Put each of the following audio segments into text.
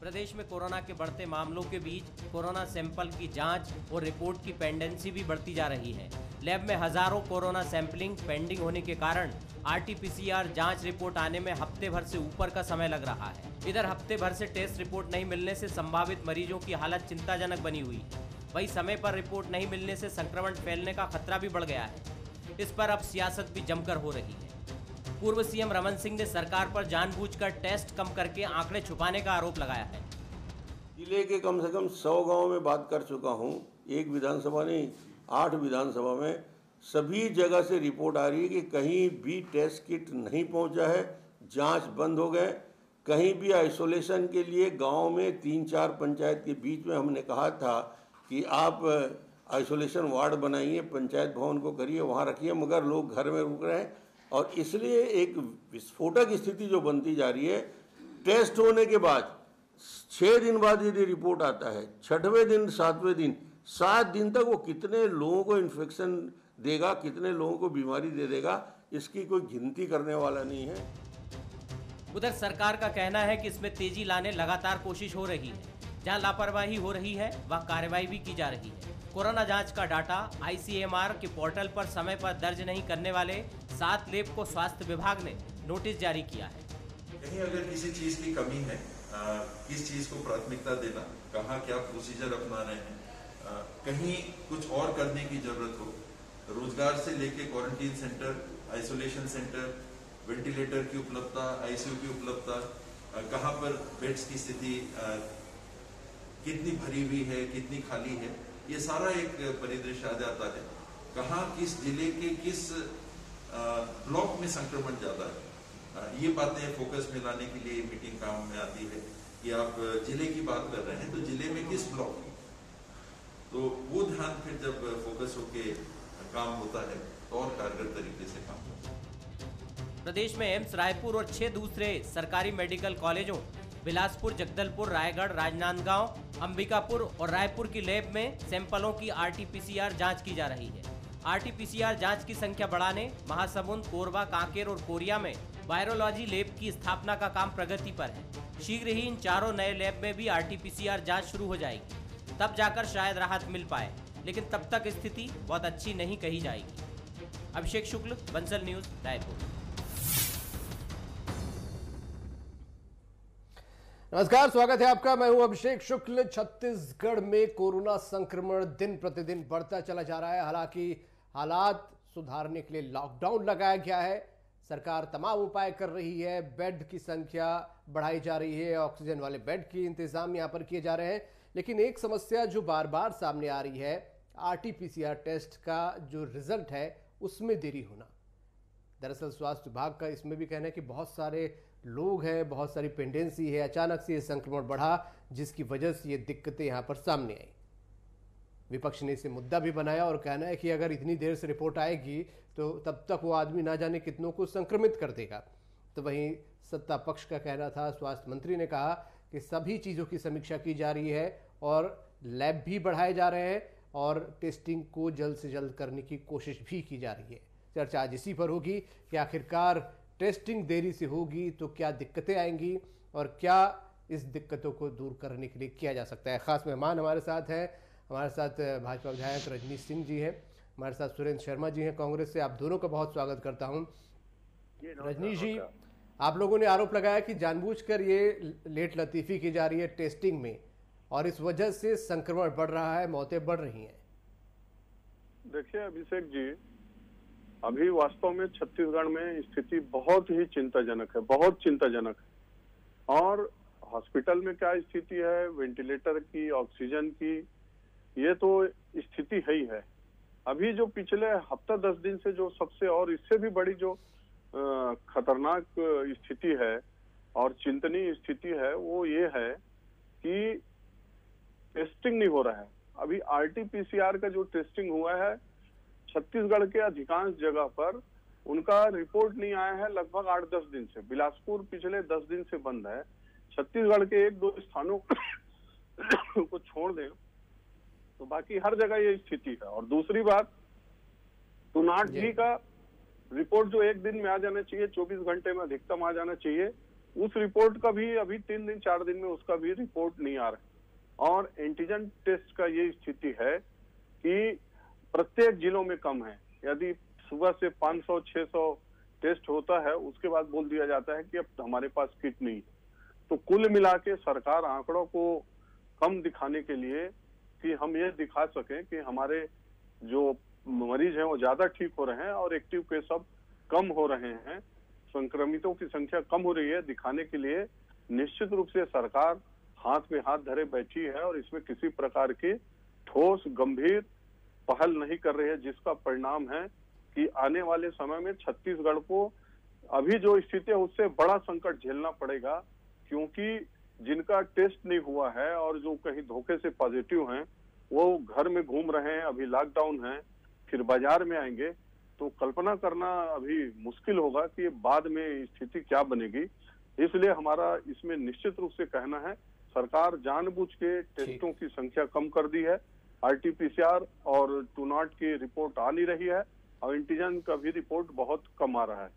प्रदेश में कोरोना के बढ़ते मामलों के बीच कोरोना सैंपल की जांच और रिपोर्ट की पेंडेंसी भी बढ़ती जा रही है। लैब में हजारों कोरोना सैंपलिंग पेंडिंग होने के कारण आरटीपीसीआर जांच रिपोर्ट आने में हफ्ते भर से ऊपर का समय लग रहा है। इधर हफ्ते भर से टेस्ट रिपोर्ट नहीं मिलने से संभावित मरीजों की हालत चिंताजनक बनी हुई है। वहीं समय पर रिपोर्ट नहीं मिलने से संक्रमण फैलने का खतरा भी बढ़ गया है। इस पर अब सियासत भी जमकर हो रही है। पूर्व सीएम रमन सिंह ने सरकार पर जानबूझकर टेस्ट कम करके आंकड़े छुपाने का आरोप लगाया है। जिले के कम से कम 100 गांव में बात कर चुका हूं, एक विधानसभा नहीं 8 विधानसभा में सभी जगह से रिपोर्ट आ रही है कि कहीं भी टेस्ट किट नहीं पहुंचा है, जांच बंद हो गए। कहीं भी आइसोलेशन के लिए गांव में 3-4 पंचायत के बीच में हमने कहा था कि आप आइसोलेशन वार्ड बनाइए, पंचायत भवन को करिए, वहाँ रखिए, मगर लोग घर में रुक रहे हैं और इसलिए एक विस्फोटक स्थिति जो बनती जा रही है। टेस्ट होने के बाद 6 दिन बाद यदि रिपोर्ट आता है, 6वें दिन 7वें दिन 7 दिन तक वो कितने लोगों को इन्फेक्शन देगा, कितने लोगों को बीमारी दे देगा, इसकी कोई गिनती करने वाला नहीं है। उधर सरकार का कहना है कि इसमें तेजी लाने लगातार कोशिश हो रही है। जहां लापरवाही हो रही है वह कार्रवाई भी की जा रही है। कोरोना जांच का डाटा आईसीएमआर के पोर्टल पर समय पर दर्ज नहीं करने वाले 7 लैब को स्वास्थ्य विभाग ने नोटिस जारी किया है। कहीं अगर किसी चीज की कमी है, किस चीज को प्राथमिकता देना, कहाँ क्या प्रोसीजर अपना रहे हैं, कहीं कुछ और करने की जरूरत हो, रोजगार से लेके quarantine centre, isolation centre, ventilator की उपलब्धता, आईसीयू की उपलब्धता, कहाँ पर बेड्स की स्थिति कितनी भरी हुई है, कितनी खाली है, ये सारा एक परिदृश्य आ जाता है। कहाँ किस जिले के किस ब्लॉक में संक्रमण ज्यादा है, ये बातें फोकस में लाने के लिए मीटिंग काम में आती है कि आप जिले की बात कर रहे हैं तो जिले में किस ब्लॉक में, तो वो ध्यान फिर जब फोकस होके काम होता है तो और कारगर तरीके से काम होता है। प्रदेश में एम्स रायपुर और 6 दूसरे सरकारी मेडिकल कॉलेजों बिलासपुर, जगदलपुर, रायगढ़, राजनांदगांव, अंबिकापुर और रायपुर की लैब में सैंपलों की आरटीपीसीआर जांच की जा रही है। आरटीपीसीआर जांच की संख्या बढ़ाने महासमुंद, कोरबा, कांकेर और कोरिया में वायरोलॉजी लैब की स्थापना का काम प्रगति पर है। शीघ्र ही इन चारों नए लैब में भी आरटीपीसीआर जांच शुरू हो जाएगी, तब जाकर शायद राहत मिल पाए, लेकिन तब तक स्थिति बहुत अच्छी नहीं कही जाएगी। अभिषेक शुक्ल, बंसल न्यूज, रायपुर। नमस्कार, स्वागत है आपका। मैं हूं अभिषेक शुक्ल। छत्तीसगढ़ में कोरोना संक्रमण दिन प्रतिदिन बढ़ता चला जा रहा है। हालांकि हालात सुधारने के लिए लॉकडाउन लगाया गया है। सरकार तमाम उपाय कर रही है, बेड की संख्या बढ़ाई जा रही है, ऑक्सीजन वाले बेड के इंतजाम यहां पर किए जा रहे हैं। लेकिन एक समस्या जो बार बार सामने आ रही है, आरटीपीसीआर टेस्ट का जो रिजल्ट है उसमें देरी होना। दरअसल स्वास्थ्य विभाग का इसमें भी कहना है कि बहुत सारे लोग हैं, बहुत सारी पेंडेंसी है, अचानक से ये संक्रमण बढ़ा, जिसकी वजह से ये दिक्कतें यहां पर सामने आई। विपक्ष ने इसे मुद्दा भी बनाया और कहना है कि अगर इतनी देर से रिपोर्ट आएगी तो तब तक वो आदमी ना जाने कितनों को संक्रमित कर देगा। तो वहीं सत्ता पक्ष का कहना था, स्वास्थ्य मंत्री ने कहा कि सभी चीज़ों की समीक्षा की जा रही है और लैब भी बढ़ाए जा रहे हैं और टेस्टिंग को जल्द से जल्द करने की कोशिश भी की जा रही है। चर्चा आज इसी पर होगी कि आखिरकार टेस्टिंग देरी से होगी तो क्या दिक्कतें आएंगी और क्या इस दिक्कतों को दूर करने के लिए किया जा सकता है। खास मेहमान हमारे साथ हैं, हमारे साथ भाजपा विधायक रजनीश सिंह जी हैं, हमारे साथ सुरेंद्र शर्मा जी हैं कांग्रेस से। आप दोनों का बहुत स्वागत करता हूं। रजनीश जी, आप लोगों ने आरोप लगाया कि जानबूझकर ये लेट लतीफी की जा रही है टेस्टिंग में और इस वजह से संक्रमण बढ़ रहा है, मौतें बढ़ रही हैं। देखिए अभिषेक जी, अभी वास्तव में छत्तीसगढ़ में स्थिति बहुत ही चिंताजनक है, बहुत चिंताजनक है। और हॉस्पिटल में क्या स्थिति है, वेंटिलेटर की, ऑक्सीजन की, ये तो स्थिति है ही है। अभी जो पिछले हफ्ता 10 दिन से जो सबसे और इससे भी बड़ी जो खतरनाक स्थिति है और चिंतनीय स्थिति है वो ये है कि टेस्टिंग नहीं हो रहा है। अभी आरटीपीसीआर का जो टेस्टिंग हुआ है छत्तीसगढ़ के अधिकांश जगह पर उनका रिपोर्ट नहीं आया है लगभग 8-10 दिन से। बिलासपुर पिछले 10 दिन से बंद है। छत्तीसगढ़ के 1-2 स्थानों को छोड़ दें तो बाकी हर जगह ये स्थिति है। और दूसरी बात, टुनाट जी का रिपोर्ट जो 1 दिन में आ जाना चाहिए, 24 घंटे में अधिकतम आ जाना चाहिए, उस रिपोर्ट का भी अभी 3 दिन 4 दिन में उसका भी रिपोर्ट नहीं आ रहा। और एंटीजन टेस्ट का ये स्थिति है कि प्रत्येक जिलों में कम है। यदि सुबह से 500-600 टेस्ट होता है, उसके बाद बोल दिया जाता है कि अब हमारे पास किट नहीं। तो कुल मिला के सरकार आंकड़ों को कम दिखाने के लिए कि हम ये दिखा सकें कि हमारे जो मरीज हैं वो ज्यादा ठीक हो रहे हैं और एक्टिव केस अब कम हो रहे हैं, संक्रमितों की संख्या कम हो रही है, दिखाने के लिए निश्चित रूप से सरकार हाथ में हाथ धरे बैठी है और इसमें किसी प्रकार की ठोस गंभीर पहल नहीं कर रही है, जिसका परिणाम है कि आने वाले समय में छत्तीसगढ़ को अभी जो स्थिति है उससे बड़ा संकट झेलना पड़ेगा। क्योंकि जिनका टेस्ट नहीं हुआ है और जो कहीं धोखे से पॉजिटिव हैं वो घर में घूम रहे हैं, अभी लॉकडाउन है, फिर बाजार में आएंगे, तो कल्पना करना अभी मुश्किल होगा कि बाद में स्थिति क्या बनेगी। इसलिए हमारा इसमें निश्चित रूप से कहना है सरकार जानबूझ के टेस्टों की संख्या कम कर दी है। आरटीपीसीआर और टू नॉट की रिपोर्ट आ नहीं रही है और एंटीजन का भी रिपोर्ट बहुत कम आ रहा है।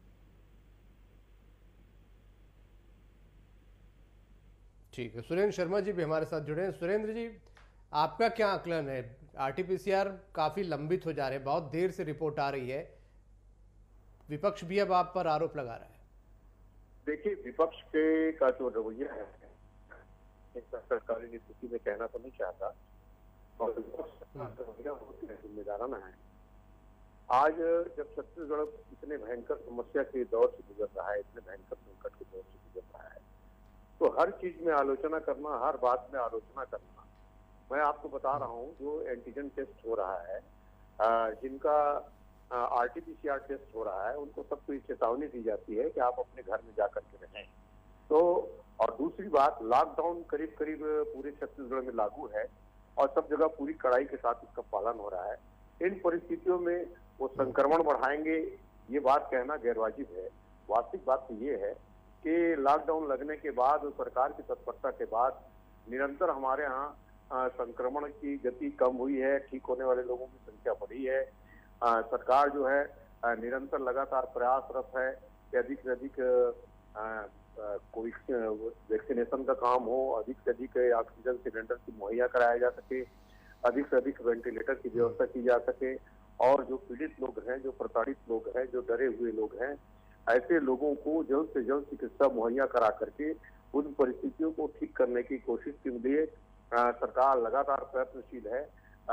ठीक है, सुरेंद्र शर्मा जी भी हमारे साथ जुड़े हैं। सुरेंद्र जी, आपका क्या आकलन है? आरटीपीसीआर काफी लंबित हो जा रहे हैं, बहुत देर से रिपोर्ट आ रही है, विपक्ष भी अब आप पर आरोप लगा रहा है। देखिए, विपक्ष के का जो रवैया है सरकारी नीति में कहना तो नहीं चाहता और जिम्मेदाराना है। आज जब छत्तीसगढ़ इतने भयंकर समस्या के दौर से गुजर रहा है, इतने भयंकर संकट के दौर से गुजर रहा है, तो हर चीज में आलोचना करना, हर बात में आलोचना करना। मैं आपको बता रहा हूँ जो एंटीजन टेस्ट हो रहा है, जिनका आरटीपीसीआर टेस्ट हो रहा है, उनको सबको ये चेतावनी दी जाती है कि आप अपने घर में जाकर के रहें। तो और दूसरी बात, लॉकडाउन करीब करीब पूरे छत्तीसगढ़ में लागू है और सब जगह पूरी कड़ाई के साथ इसका पालन हो रहा है। इन परिस्थितियों में वो संक्रमण बढ़ाएंगे, ये बात कहना गैरवाजिब है। वास्तविक बात तो ये है कि लॉकडाउन लगने के बाद और सरकार की तत्परता के बाद निरंतर हमारे यहाँ संक्रमण की गति कम हुई है, ठीक होने वाले लोगों की संख्या बढ़ी है। सरकार जो है निरंतर लगातार प्रयासरत है कि अधिक से अधिक कोई वैक्सीनेशन का काम हो, अधिक से अधिक ऑक्सीजन सिलेंडर की मुहैया कराया जा सके, अधिक से अधिक वेंटिलेटर की व्यवस्था की जा सके और जो पीड़ित लोग हैं, जो प्रताड़ित लोग हैं, जो डरे हुए लोग हैं, ऐसे लोगों को जल्द से जल्द चिकित्सा मुहैया करा करके उन परिस्थितियों को ठीक करने की कोशिश के लिए सरकार लगातार प्रयत्नशील है।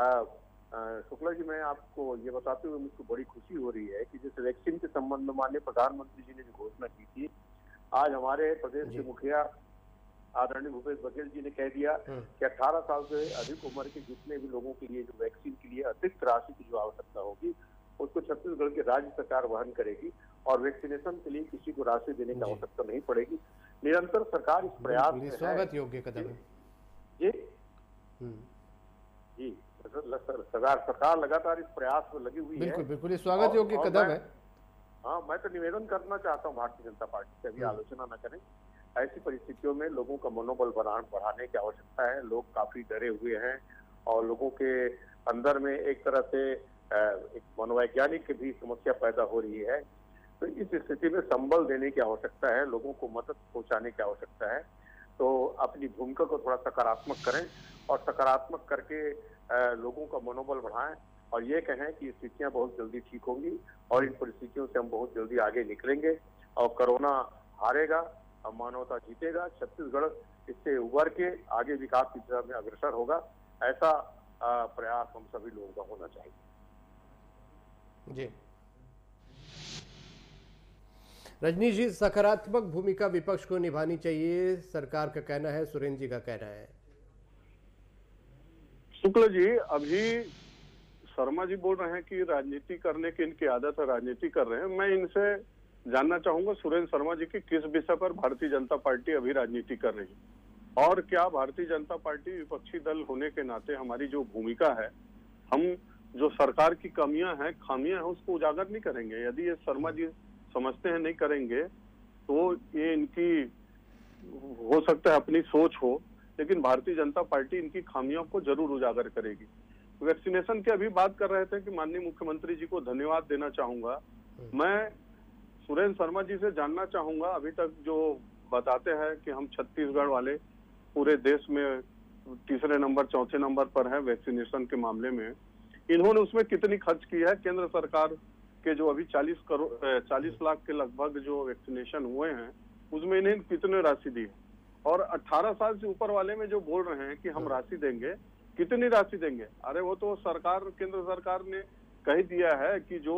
शुक्ला जी, मैं आपको ये बताते हुए मुझको बड़ी खुशी हो रही है कि जिस वैक्सीन के संबंध में माननीय प्रधानमंत्री जी ने जो घोषणा की थी, आज हमारे प्रदेश के मुखिया आदरणीय भूपेश बघेल जी ने कह दिया कि 18 साल से अधिक उम्र के जितने भी लोगों के लिए जो वैक्सीन के लिए अतिरिक्त राशि की जो आवश्यकता होगी उसको छत्तीसगढ़ की राज्य सरकार वहन करेगी और वैक्सीनेशन के लिए किसी को राशि देने की आवश्यकता नहीं पड़ेगी। निरंतर सरकार इस प्रयास में स्वागत योग्य कदम है जी। सरकार लगातार इस प्रयास में लगी हुई है। बिल्कुल बिल्कुल, ये स्वागत योग्य कदम है। हाँ, मैं तो निवेदन करना चाहता हूँ भारतीय जनता पार्टी से, अभी आलोचना न करें। ऐसी परिस्थितियों में लोगों का मनोबल बढ़ाने की आवश्यकता है। लोग काफी डरे हुए हैं और लोगों के अंदर में एक तरह से एक मनोवैज्ञानिक की भी समस्या पैदा हो रही है। तो इस स्थिति में संबल देने की आवश्यकता है, लोगों को मदद पहुंचाने की आवश्यकता है। तो अपनी भूमिका को थोड़ा सकारात्मक करें और सकारात्मक करके लोगों का मनोबल बढ़ाएं और ये कहें कि स्थितियां बहुत जल्दी ठीक होंगी और इन परिस्थितियों से हम बहुत जल्दी आगे निकलेंगे और कोरोना हारेगा और मानवता जीतेगा। छत्तीसगढ़ इससे उबर के आगे विकास की दिशा में अग्रसर होगा। ऐसा प्रयास हम सभी लोगों का होना चाहिए। जी रजनीश जी, सकारात्मक भूमिका विपक्ष को निभानी चाहिए, सरकार का कहना है, सुरेंद्र जी का कहना है। शुक्ला जी, अभी शर्मा जी बोल रहे हैं कि राजनीति करने की इनकी आदत है, राजनीति कर रहे हैं। मैं इनसे जानना चाहूंगा सुरेंद्र शर्मा जी की किस विषय पर भारतीय जनता पार्टी अभी राजनीति कर रही है और क्या भारतीय जनता पार्टी विपक्षी दल होने के नाते हमारी जो भूमिका है, हम जो सरकार की कमियां हैं, खामियां हैं, उसको उजागर नहीं करेंगे। यदि ये शर्मा जी समझते हैं नहीं करेंगे तो ये इनकी हो सकता है अपनी सोच हो, लेकिन भारतीय जनता पार्टी इनकी खामियों को जरूर उजागर करेगी। वैक्सीनेशन की अभी बात कर रहे थे कि माननीय मुख्यमंत्री जी को धन्यवाद देना चाहूंगा। मैं सुरेंद्र शर्मा जी से जानना चाहूंगा, अभी तक जो बताते हैं कि हम छत्तीसगढ़ वाले पूरे देश में तीसरे नंबर चौथे नंबर पर है वैक्सीनेशन के मामले में। इन्होंने उसमें कितनी खर्च की है? केंद्र सरकार के जो अभी 40 लाख के लगभग जो वैक्सीनेशन हुए हैं उसमें इन्हें कितने राशि दी है? और 18 साल से ऊपर वाले में जो बोल रहे हैं कि हम राशि देंगे, कितनी राशि देंगे? अरे वो तो सरकार, केंद्र सरकार ने कह दिया है कि जो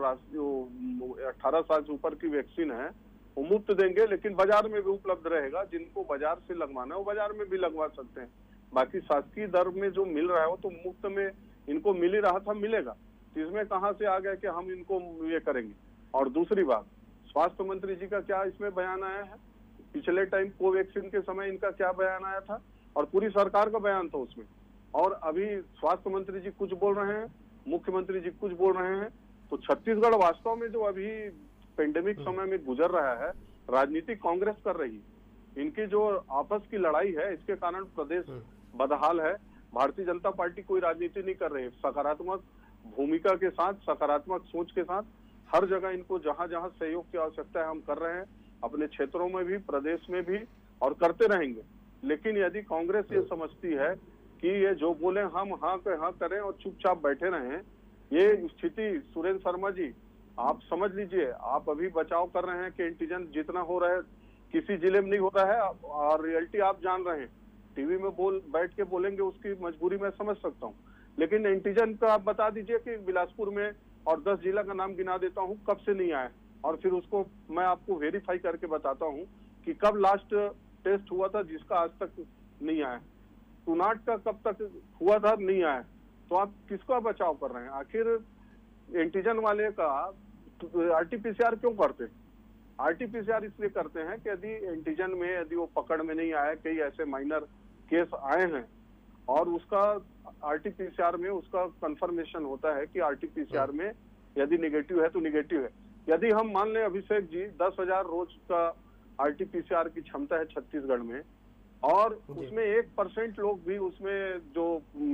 18 साल से ऊपर की वैक्सीन है वो मुफ्त देंगे, लेकिन बाजार में भी उपलब्ध रहेगा। जिनको बाजार से लगवाना है वो बाजार में भी लगवा सकते हैं। बाकी शासकीय दर में जो मिल रहा है वो तो मुफ्त में इनको मिल ही रहा था, मिलेगा। इसमें कहां से आ गया कि हम इनको ये करेंगे? और दूसरी बात, स्वास्थ्य मंत्री जी का क्या इसमें बयान आया है? पिछले टाइम कोवैक्सीन के समय इनका क्या बयान आया था? और पूरी सरकार का बयान था उसमें। और अभी स्वास्थ्य मंत्री जी कुछ बोल रहे हैं, मुख्यमंत्री जी कुछ बोल रहे हैं। तो छत्तीसगढ़ वास्तव में जो अभी पेंडेमिक समय में गुजर रहा है, राजनीतिक कांग्रेस कर रही है। इनकी जो आपस की लड़ाई है, इसके कारण प्रदेश बदहाल है। भारतीय जनता पार्टी कोई राजनीति नहीं कर रही है। सकारात्मक भूमिका के साथ, सकारात्मक सोच के साथ हर जगह इनको जहां जहां सहयोग की आवश्यकता है हम कर रहे हैं, अपने क्षेत्रों में भी, प्रदेश में भी, और करते रहेंगे। लेकिन यदि कांग्रेस ये समझती है कि ये जो बोले हम हाँ करें और चुपचाप बैठे रहें, ये स्थिति, सुरेंद्र शर्मा जी आप समझ लीजिए, आप अभी बचाव कर रहे हैं कि एंटीजन जितना हो रहा है किसी जिले में नहीं हो रहा है, और रियलिटी आप जान रहे हैं। टीवी में बैठ के बोलेंगे, उसकी मजबूरी मैं समझ सकता हूँ, लेकिन एंटीजन का आप बता दीजिए कि बिलासपुर में, और 10 जिला का नाम गिना देता हूँ, कब से नहीं आया, और फिर उसको मैं आपको वेरीफाई करके बताता हूँ कि कब लास्ट टेस्ट हुआ था जिसका आज तक नहीं आया। टूनाट का कब तक हुआ था, नहीं आया। तो आप किसका बचाव कर रहे हैं? आखिर एंटीजन वाले का आरटीपीसीआर क्यों करते हैं? आरटीपीसीआर इसलिए करते हैं कि यदि एंटीजन में यदि वो पकड़ में नहीं आया, कई ऐसे माइनर केस आए हैं, और उसका आरटीपीसीआर में उसका कंफर्मेशन होता है कि आरटीपीसीआर में यदि निगेटिव है तो निगेटिव है। यदि हम मान लें अभिषेक जी 10,000 रोज का आरटीपीसीआर की क्षमता है छत्तीसगढ़ में, और उसमें 1% लोग भी उसमें जो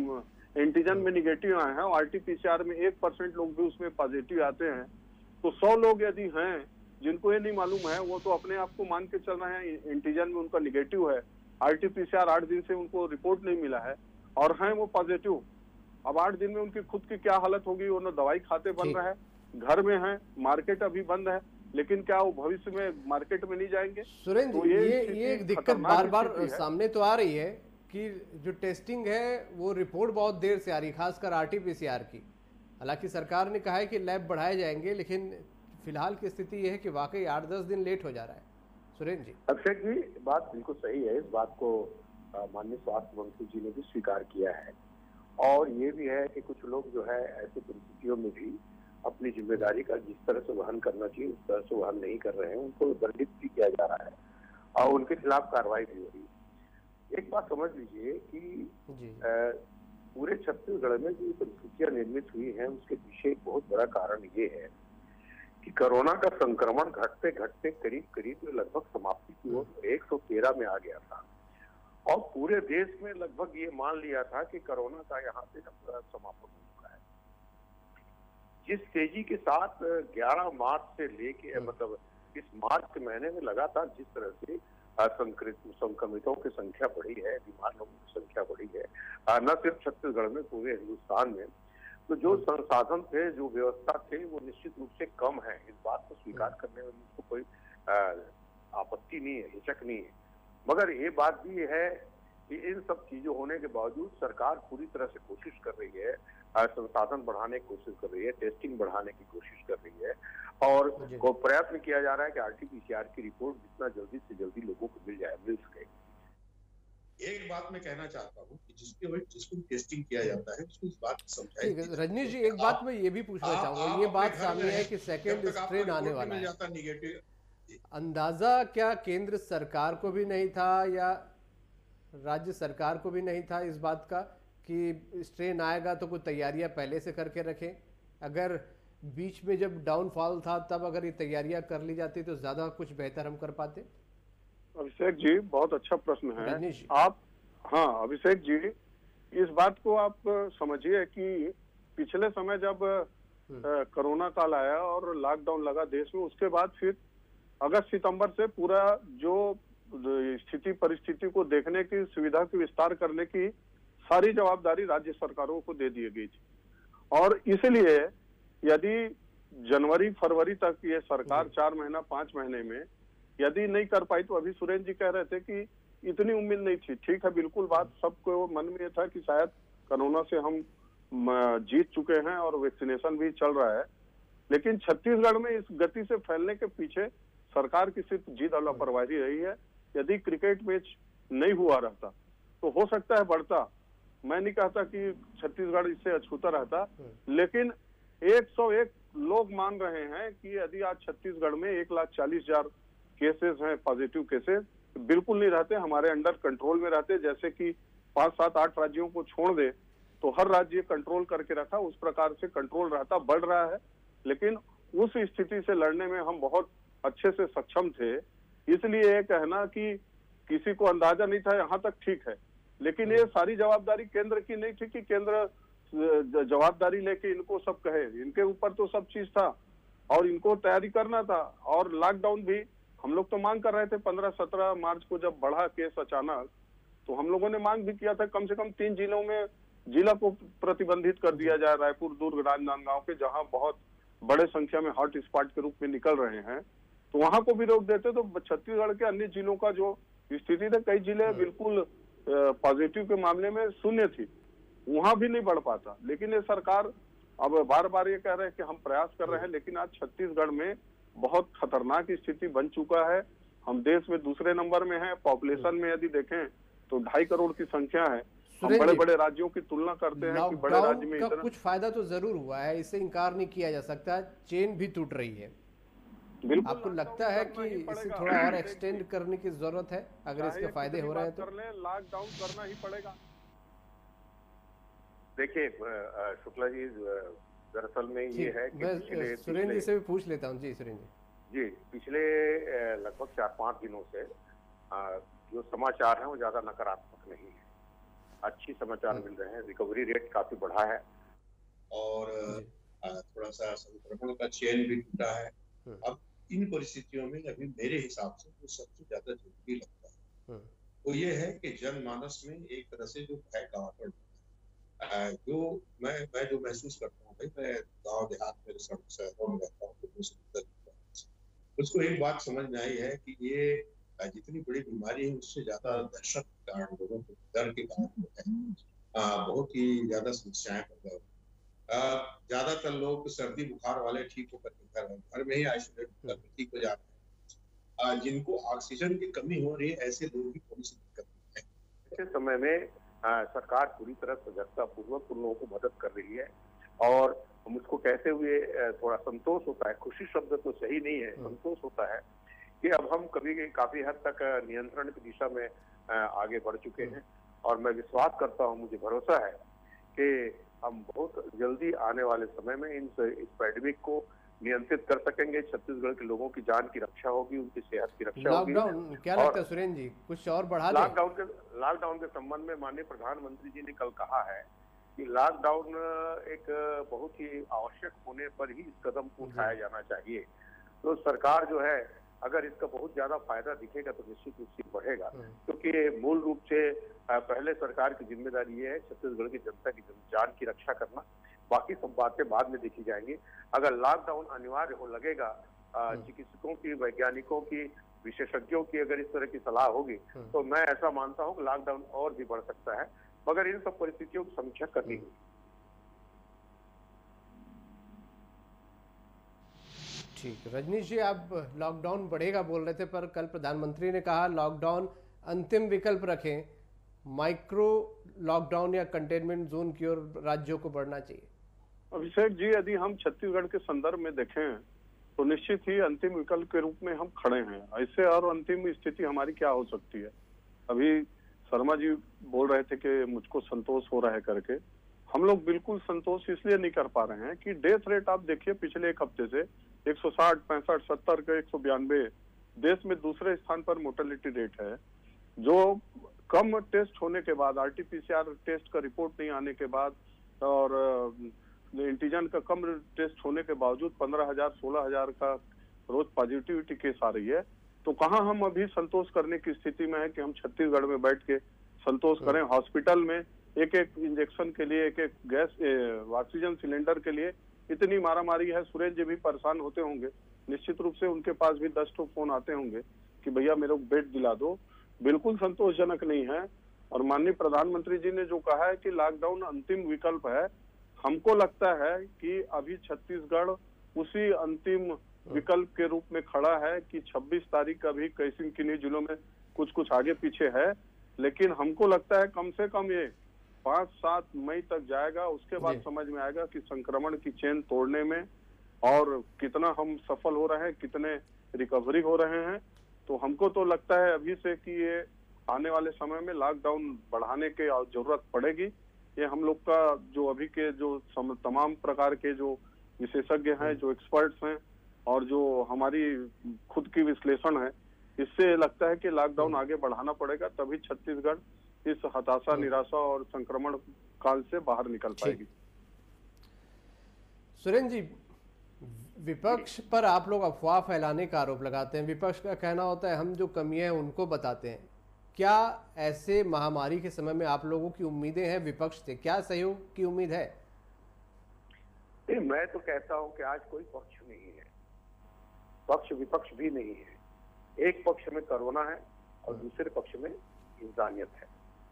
एंटीजन में निगेटिव आए हैं, आरटीपीसीआर में 1% लोग भी उसमें पॉजिटिव आते हैं, तो 100 लोग यदि हैं जिनको ये नहीं मालूम है, वो तो अपने आप को मान के चल रहे हैं एंटीजन में उनका निगेटिव है, आरटीपीसीआर 8 दिन से उनको रिपोर्ट नहीं मिला है, और हैं वो पॉजिटिव। अब 8 दिन में उनकी खुद की क्या हालत होगी? वो ना दवाई खाते बन रहा है, घर में है, मार्केट अभी बंद है, लेकिन क्या वो भविष्य में मार्केट में नहीं जाएंगे? सुरेंद्र तो ये एक दिक्कत बार बार सामने तो आ रही है कि जो टेस्टिंग है वो रिपोर्ट बहुत देर से आ रही है, खासकर आरटीपीसीआर की। हालांकि सरकार ने कहा है कि लैब बढ़ाए जाएंगे, लेकिन फिलहाल की स्थिति यह है कि वाकई 8-10 दिन लेट हो जा रहा है। सुरेंद्र जी। अभिषेक जी, बात बिल्कुल सही है। इस बात को माननीय स्वास्थ्य मंत्री जी ने भी स्वीकार किया है, और ये भी है कि कुछ लोग जो है ऐसी परिस्थितियों में भी अपनी जिम्मेदारी का जिस तरह से वहन करना चाहिए उस तरह से वहन नहीं कर रहे हैं, उनको दंडित भी किया जा रहा है और उनके खिलाफ कार्रवाई भी हो रही है। एक बात समझ लीजिए कि पूरे छत्तीसगढ़ में जो परिस्थितियां निर्मित हुई हैं उसके पीछे एक बहुत बड़ा कारण ये है कि कोरोना का संक्रमण घटते घटते करीब करीब लगभग समाप्ति की ओर 113 में आ गया था, और पूरे देश में लगभग ये मान लिया था कि कोरोना का यहाँ पे समापन हो चुका है। जिस तेजी के साथ 11 मार्च से लेके मतलब इस मार्च के महीने में लगातार जिस तरह से संक्रमितों की संख्या बढ़ी है, बीमार लोगों की संख्या बढ़ी है, न सिर्फ छत्तीसगढ़ में, पूरे हिंदुस्तान में, तो जो संसाधन थे, जो व्यवस्था थे, वो निश्चित रूप से कम है। इस बात को स्वीकार करने में मुझको कोई आपत्ति नहीं है, हिचक नहीं है। मगर ये बात भी है कि इन सब चीजों होने के बावजूद सरकार पूरी तरह से कोशिश कर रही है, संसाधन बढ़ाने की कोशिश कर रही है, टेस्टिंग बढ़ाने की कोशिश कर रही है, और को प्रयत्न किया जा रहा है कि आरटीपीसीआर की रिपोर्ट जितना जल्दी से जल्दी लोगों को मिल सके। एक बात मैं कहना चाहता हूँ कि जिसको टेस्टिंग किया जाता है उसको इस बात को समझाइए। रजनीश जी, एक बात मैं ये भी पूछना चाहूंगा, ये बात सामने है कि सेकेंड स्ट्रेन आने वाला है, अंदाजा क्या केंद्र सरकार को भी नहीं था या राज्य सरकार को भी नहीं था इस बात का कि स्ट्रेन आएगा तो कुछ तैयारियां पहले से करके रखें? अगर बीच में जब डाउनफॉल था तब अगर ये तैयारियां कर ली जाती तो ज्यादा कुछ बेहतर हम कर पाते। अभिषेक जी, बहुत अच्छा प्रश्न है आप। हाँ अभिषेक जी, इस बात को आप समझिए कि पिछले समय जब कोरोना काल आया और लॉकडाउन लगा देश में, उसके बाद फिर अगस्त सितंबर से पूरा जो स्थिति परिस्थिति को देखने की सुविधा की विस्तार करने की सारी जवाबदारी राज्य सरकारों को दे दी गई थी। और इसलिए यदि जनवरी फरवरी तक ये सरकार 4 महीना 5 महीने में यदि नहीं कर पाई, तो अभी सुरेंद्र जी कह रहे थे कि इतनी उम्मीद नहीं थी। ठीक है, बिल्कुल बात सबको मन में था कि शायद कोरोना से हम जीत चुके हैं और वैक्सीनेशन भी चल रहा है, लेकिन छत्तीसगढ़ में इस गति से फैलने के पीछे सरकार की सिर्फ जिद और लापरवाही रही है। यदि क्रिकेट मैच नहीं हुआ रहता तो हो सकता है बढ़ता, मैं नहीं कहता कि छत्तीसगढ़ इससे अछूता रहता, लेकिन 101 लोग मान रहे हैं कि यदि आज छत्तीसगढ़ में 1,40,000 केसेस हैं, पॉजिटिव केसेस, बिल्कुल नहीं रहते, हमारे अंडर कंट्रोल में रहते। जैसे कि 5, 7, 8 राज्यों को छोड़ दे तो हर राज्य कंट्रोल करके रखा, उस प्रकार से कंट्रोल रहता, बढ़ रहा है। लेकिन उस स्थिति से लड़ने में हम बहुत अच्छे से सक्षम थे। इसलिए ये कहना कि किसी को अंदाजा नहीं था, यहाँ तक ठीक है, लेकिन ये सारी जवाबदारी केंद्र की नहीं थी कि केंद्र जवाबदारी लेके इनको सब कहे। इनके ऊपर तो सब चीज था और इनको तैयारी करना था। और लॉकडाउन भी हम लोग तो मांग कर रहे थे 15-17 मार्च को जब बढ़ा केस अचानक, तो हम लोगों ने मांग भी किया था कम से कम 3 जिलों में जिला को प्रतिबंधित कर दिया जाए, रायपुर, दुर्ग, राजनांदगांव के, जहां बहुत बड़े संख्या में हॉट स्पॉट के रूप में निकल रहे हैं, तो वहां को भी रोक देते तो छत्तीसगढ़ के अन्य जिलों का जो स्थिति थी, कई जिले बिल्कुल पॉजिटिव के मामले में शून्य थी, वहां भी नहीं बढ़ पाता। लेकिन ये सरकार अब बार बार ये कह रहे हैं कि हम प्रयास कर रहे हैं, लेकिन आज छत्तीसगढ़ में बहुत खतरनाक स्थिति बन चुका है। हम देश में दूसरे नंबर में हैं, पॉपुलेशन में यदि देखें तो 2.5 करोड़ की संख्या है। हम बड़े बड़े राज्यों की तुलना करते हैं कि बड़े राज्य में इतना कुछ फायदा तो जरूर हुआ है, इसे इनकार नहीं किया जा सकता। चेन भी टूट रही है, आपको लगता है कि इसे थोड़ा और एक्सटेंड करने की जरूरत है? अगर इसके फायदे हो रहे हैं तो लॉकडाउन करना ही पड़ेगा। देखिए शुक्ला जी, दरअसल में ये है कि सुरेंद्र जी से भी पूछ लेता हूँ। जी सुरेंद्र जी, पिछले लगभग 4-5 दिनों से जो समाचार है वो ज्यादा नकारात्मक नहीं है, अच्छी समाचार मिल रहे हैं। रिकवरी रेट काफी बढ़ा है और थोड़ा सा संक्रमण का चेन भी टूटा है। अब इन परिस्थितियों में अभी मेरे हिसाब से जो सबसे ज्यादा जरूरी लगता है वो ये है कि जनमानस में एक तरह से जो भय का वातावरण जो मैं जो महसूस करता हूँ, भाई मैं गांव देहात में शहरों में रहता हूँ, तो उसको एक बात समझ में आई है कि ये जितनी बड़ी बीमारी है उससे ज्यादा दहशत के कारण, लोगों को डर के कारण जो है बहुत ही ज्यादा समस्याएं पैदा हो। ज्यादातर लोग सर्दी बुखार वाले ठीक होकर घर में ही आइसोलेट होकर ठीक हो जाते हैं। जिनको ऑक्सीजन की कमी हो रही है, ऐसे लोग भी थोड़ी सी दिक्कत है। ऐसे समय में सरकार पूरी तरह सजगता पूर्वक उन लोगों को मदद कर रही है और मुझको कहते हुए थोड़ा संतोष होता है, खुशी शब्द तो सही नहीं है, संतोष होता है कि अब हम काफी हद तक नियंत्रण की दिशा में आगे बढ़ चुके हैं। और मैं विश्वास करता हूं, मुझे भरोसा है कि हम बहुत जल्दी आने वाले समय में इस पैंडेमिक को नियंत्रित कर सकेंगे। छत्तीसगढ़ के लोगों की जान की रक्षा होगी, उनकी सेहत की रक्षा होगी। लॉकडाउन क्या लगता है सुरेंद्र जी, कुछ और बढ़ा दें? लॉकडाउन के संबंध में माननीय प्रधानमंत्री जी ने कल कहा है कि लॉकडाउन एक बहुत ही आवश्यक होने पर ही इस कदम को उठाया जाना चाहिए। तो सरकार जो है, अगर इसका बहुत ज्यादा फायदा दिखेगा तो निश्चित रूप से बढ़ेगा, क्योंकि मूल रूप से पहले सरकार की जिम्मेदारी ये है छत्तीसगढ़ की जनता की जान की रक्षा करना, बाकी सब बातें बाद में देखी जाएंगी। अगर लॉकडाउन अनिवार्य हो लगेगा, चिकित्सकों की, वैज्ञानिकों की, विशेषज्ञों की अगर इस तरह की सलाह होगी तो मैं ऐसा मानता हूं कि लॉकडाउन और भी बढ़ सकता है, मगर इन सब परिस्थितियों की समीक्षा करनी होगी। ठीक, रजनीश जी, आप लॉकडाउन बढ़ेगा बोल रहे थे, पर कल प्रधानमंत्री ने कहा लॉकडाउन अंतिम विकल्प रखें, माइक्रो लॉकडाउन या कंटेनमेंट जोन की ओर राज्यों को बढ़ना चाहिए। अभिषेक जी, यदि हम छत्तीसगढ़ के संदर्भ में देखें तो निश्चित ही अंतिम विकल्प के रूप में हम खड़े हैं। ऐसे और अंतिम स्थिति हमारी क्या हो सकती है? अभी शर्मा जी बोल रहे थे कि मुझको संतोष हो रहा है करके, हम लोग बिल्कुल संतोष इसलिए नहीं कर पा रहे हैं कि डेथ रेट आप देखिए पिछले एक हफ्ते से 160, 65, 70 के 192 देश में दूसरे स्थान पर मोर्टेलिटी रेट है। जो कम टेस्ट होने के बाद, RT-PCR टेस्ट का रिपोर्ट नहीं आने के बाद और एंटीजन का कम टेस्ट होने के बावजूद 15,000, 16,000 का रोज पॉजिटिविटी केस आ रही है। तो कहाँ हम अभी संतोष करने की स्थिति में है कि हम छत्तीसगढ़ में बैठ के संतोष करें। हॉस्पिटल में एक एक इंजेक्शन के लिए, एक एक गैस ऑक्सीजन सिलेंडर के लिए इतनी मारामारी है। सुरेश जी भी परेशान होते होंगे, निश्चित रूप से उनके पास भी 10 फोन आते होंगे कि भैया मेरे को बेड दिला दो। बिल्कुल संतोषजनक नहीं है। और माननीय प्रधानमंत्री जी ने जो कहा है कि लॉकडाउन अंतिम विकल्प है, हमको लगता है कि अभी छत्तीसगढ़ उसी अंतिम विकल्प के रूप में खड़ा है कि 26 तारीख का भी कई किन्हीं जिलों में कुछ आगे पीछे है, लेकिन हमको लगता है कम से कम ये 5-7 मई तक जाएगा। उसके बाद समझ में आएगा कि संक्रमण की चेन तोड़ने में और कितना हम सफल हो रहे हैं, कितने रिकवरी हो रहे हैं। तो हमको तो लगता है अभी से कि ये आने वाले समय में लॉकडाउन बढ़ाने की जरूरत पड़ेगी। ये हम लोग का जो अभी के जो तमाम प्रकार के जो विशेषज्ञ हैं, जो एक्सपर्ट्स हैं और जो हमारी खुद की विश्लेषण है, इससे लगता है कि लॉकडाउन आगे बढ़ाना पड़ेगा, तभी छत्तीसगढ़ इस हताशा, निराशा और संक्रमण काल से बाहर निकल पाएगी। सुरेंद्र जी, विपक्ष पर आप लोग अफवाह फैलाने का आरोप लगाते हैं। विपक्ष का कहना होता है हम जो कमियां हैं उनको बताते हैं। क्या ऐसे महामारी के समय में आप लोगों की उम्मीदें हैं विपक्ष से? क्या सहयोग की उम्मीद है? मैं तो कहता हूं कि आज कोई पक्ष नहीं है, पक्ष विपक्ष भी नहीं है। एक पक्ष में कोरोना है और दूसरे पक्ष में इंसानियत है।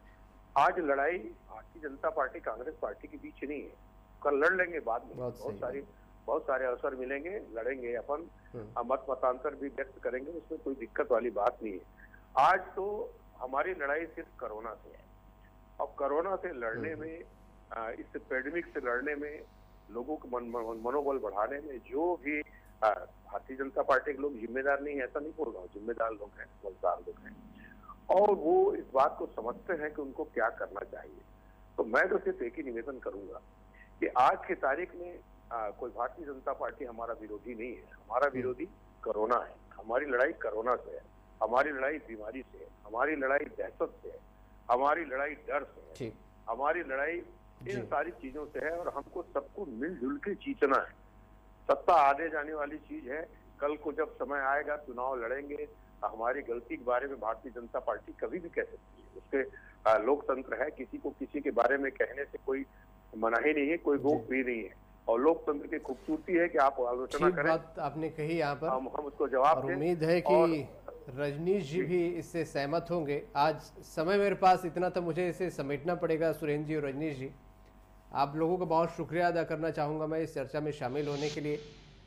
आज लड़ाई भारतीय जनता पार्टी कांग्रेस पार्टी के बीच नहीं है, कल लड़ लेंगे बाद में। बहुत सारे अवसर मिलेंगे, लड़ेंगे अपन, मत मतांतर भी व्यक्त करेंगे, उसमें कोई दिक्कत वाली बात नहीं है। आज तो हमारी लड़ाई सिर्फ कोरोना से है और कोरोना से लड़ने में, इस एपिडेमिक से लड़ने में, लोगों को मनोबल बढ़ाने में जो भी भारतीय जनता पार्टी के लोग जिम्मेदार नहीं है, ऐसा नहीं बोल रहा हूँ, जिम्मेदार लोग हैं, समझदार लोग हैं और वो इस बात को समझते हैं कि उनको क्या करना चाहिए। तो मैं तो सिर्फ एक ही निवेदन करूंगा कि आज की तारीख में कोई भारतीय जनता पार्टी हमारा विरोधी नहीं है। हमारा विरोधी कोरोना है। हमारी लड़ाई कोरोना से है, हमारी लड़ाई बीमारी से है, हमारी लड़ाई दहशत से है, हमारी लड़ाई डर से है, हमारी लड़ाई इन सारी चीजों से है। और हमको सबको मिलजुल के जीतना है। सत्ता आने जाने वाली चीज है। कल को जब समय आएगा, चुनाव लड़ेंगे, हमारी गलती के बारे में भारतीय जनता पार्टी कभी भी कह सकती है। उसके लोकतंत्र है, किसी को किसी के बारे में कहने से कोई मनाही नहीं है, कोई रोक भी नहीं है। और लोकतंत्र की खूबसूरती है कि आप आलोचना करें। बात आपने कही यहाँ पर, हम उसको जवाब दें। उम्मीद है कि रजनीश जी भी इससे सहमत होंगे। आज समय मेरे पास इतना था, मुझे इसे समेटना पड़ेगा। सुरेंद्र जी और रजनीश जी, आप लोगों का बहुत शुक्रिया अदा करना चाहूँगा मैं इस चर्चा में शामिल होने के लिए।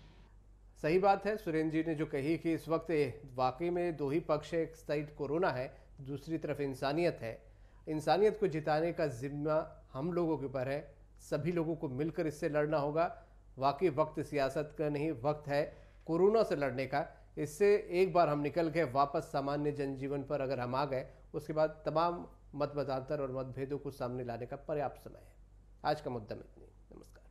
सही बात है सुरेंद्र जी ने जो कही कि इस वक्त वाकई में दो ही पक्ष है, एक साइड कोरोना है, दूसरी तरफ इंसानियत है। इंसानियत को जिताने का जिम्मा हम लोगों के ऊपर है। सभी लोगों को मिलकर इससे लड़ना होगा। वाकई वक्त सियासत का नहीं, वक्त है कोरोना से लड़ने का। इससे एक बार हम निकल गए वापस सामान्य जनजीवन पर अगर हम आ गए, उसके बाद तमाम मतभेदांतर और मतभेदों को सामने लाने का पर्याप्त समय है। आज का मुद्दा में इतना ही। नमस्कार।